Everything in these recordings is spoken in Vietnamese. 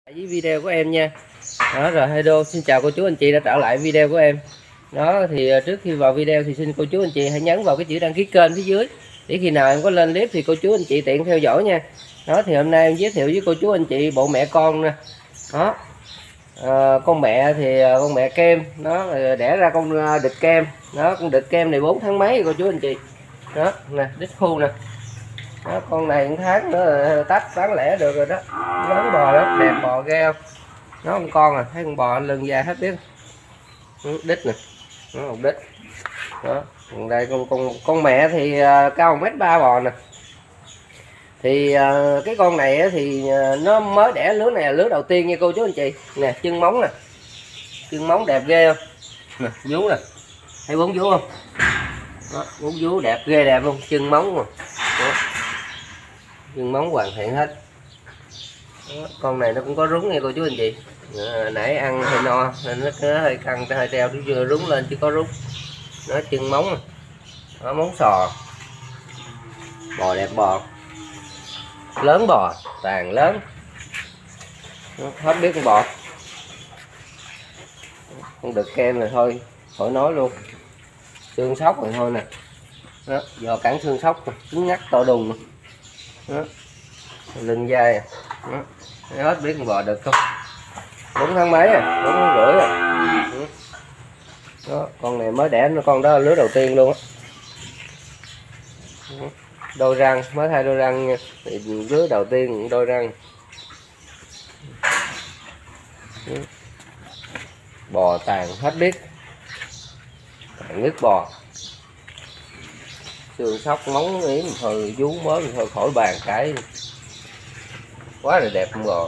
với video của em nha. Đó rồi, hello, xin chào cô chú anh chị đã trở lại video của em. Đó thì trước khi vào video thì xin cô chú anh chị hãy nhấn vào cái chữ đăng ký kênh phía dưới để khi nào em có lên clip thì cô chú anh chị tiện theo dõi nha. Đó thì hôm nay em giới thiệu với cô chú anh chị bộ mẹ con nè. Đó, con mẹ thì con mẹ kem nó đẻ ra con đực kem. Đó, con đực kem này 4 tháng mấy cô chú anh chị. Đó nè, đít khu nè. Đó, con này 1 tháng nữa tách bán lẻ được rồi đó. Lớn bò đó, đẹp bò ghê không? Nó con à, thấy con bò lưng da hết biết. Đít nè, nó một đít. Đó, còn đây con mẹ thì cao 1m3 bò nè. Thì cái con này thì nó mới đẻ lứa này là lứa đầu tiên nha cô chú anh chị. Nè, chân móng nè. Chân móng đẹp ghê không? Nè, vú nè. Thấy 4 vú không? Đó, 4 vú đẹp ghê đẹp luôn, chân móng mà. Đó. Chân móng hoàn thiện hết. Đó, con này nó cũng có rúng nha cô chú anh chị. Nãy ăn hơi no nên nó hơi căng, hơi treo nó vừa rúng lên chứ có rúng. Nó chân móng. Đó, móng sò. Bò đẹp bò. Lớn bò, tàn lớn. Đó, hết biết con bò. Con đực kem này thôi, khỏi nói luôn. Xương sóc rồi thôi nè. Đó, giò cản xương sóc, cứng ngắt to đùng. Đó, lưng dai à. Đó, hết biết con bò đực không. 4 tháng mấy à, 4 tháng rưỡi à. Đó, con này mới đẻ nó, con đó là lứa đầu tiên luôn á. Đôi răng, mới thay đôi răng nha. Thì lứa đầu tiên đôi răng. Bò tàn hết biết. Tàn nứt bò. Xương sóc móng yếm thôi, vú mới thôi khỏi bàn cái. Quá là đẹp con bò.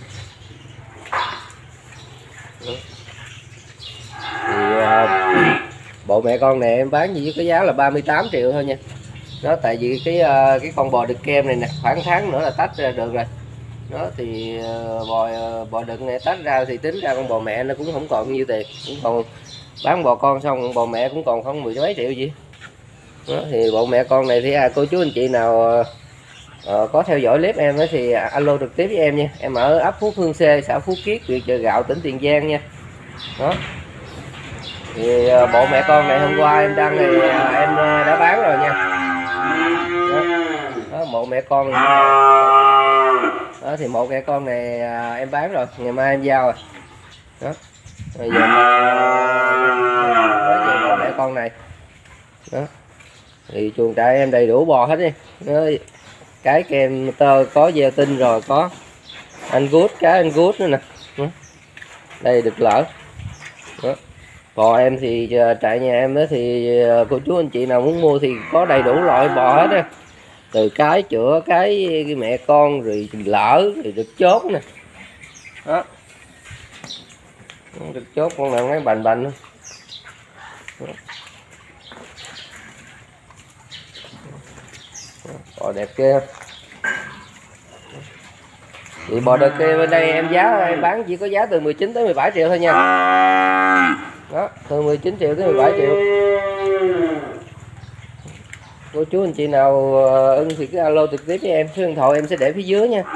Thì bộ mẹ con này em bán với cái giá là 38 triệu thôi nha. Đó, tại vì cái con bò đực kem này nè, khoảng tháng nữa là tách ra được rồi. Đó thì bò đực này tách ra thì tính ra con bò mẹ nó cũng không còn nhiêu tiền, cũng còn bán bò con xong con bò mẹ cũng còn khoảng 10 mấy triệu gì. Đó thì bộ mẹ con này thì cô chú anh chị nào có theo dõi clip em đó thì alo trực tiếp với em nha. Em ở ấp Phú Khương C, xã Phú Kiết, huyện Chợ Gạo, tỉnh Tiền Giang nha. Đó thì bộ mẹ con này hôm qua em đăng thì em đã bán rồi nha. Đó, bộ mẹ con này. Đó thì một mẹ con này em bán rồi, ngày mai em giao rồi. Đó bây giờ bộ mẹ con này. Đó thì chuồng trại em đầy đủ bò hết đi. Đó, cái kem tơ có gieo tinh rồi, có Angus, cái Angus nữa nè. Đó. Đây được lỡ. Đó. Bò em thì trại nhà em đó thì cô chú anh chị nào muốn mua thì có đầy đủ loại bò hết á. Từ cái chữa, cái mẹ con, rồi lỡ, rồi được chốt nè. Đó. Được chốt con nào mấy bành bành. Bò đẹp kia. Thì bò đực kia bên đây em giá em bán chỉ có giá từ 19 tới 17 triệu thôi nha. Đó, từ 19 triệu tới 17 triệu. Cô chú anh chị nào ưng thì cứ alo trực tiếp với em, số điện thoại em sẽ để phía dưới nha.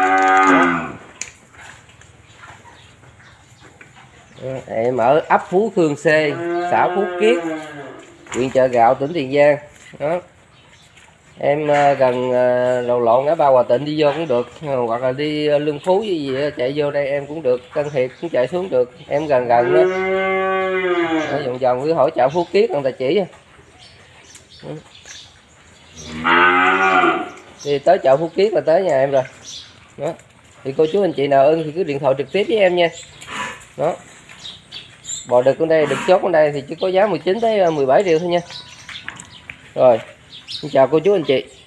Em ở ấp Phú Khương C, xã Phú Kiết, huyện Chợ Gạo, tỉnh Tiền Giang. Đó. Em gần đầu lộn ở Ba Hòa Tịnh đi vô cũng được, hoặc là đi Lương Phú gì chạy vô đây em cũng được, Tân Hiệp cũng chạy xuống được, em gần gần đó. Vòng vòng cứ hỏi chợ Phú Kiết người ta chỉ. Thì tới chợ Phú Kiết là tới nhà em rồi. Đó thì cô chú anh chị nào ưng thì cứ điện thoại trực tiếp với em nha. Đó, bò đực ở đây, đực chốt ở đây thì chỉ có giá 19 tới 17 triệu thôi nha. Rồi, xin chào cô chú anh chị.